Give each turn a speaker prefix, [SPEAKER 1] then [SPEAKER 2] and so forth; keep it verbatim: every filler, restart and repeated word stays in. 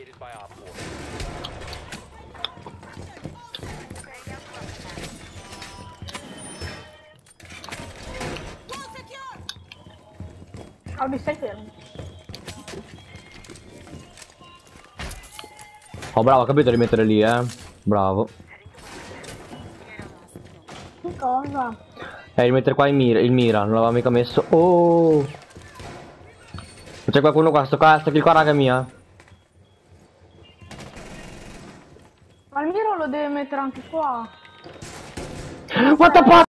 [SPEAKER 1] Albi, stai fermo.
[SPEAKER 2] Oh bravo, ho capito di mettere lì, eh. Bravo.
[SPEAKER 1] Che cosa?
[SPEAKER 2] Eh, di mettere qua il mira, il mira, non l'aveva mica messo. Oh! C'è qualcuno qua, sto qua, sta kill qua, raga mia.
[SPEAKER 1] Ma il miro lo deve mettere anche qua.
[SPEAKER 2] What the fuck?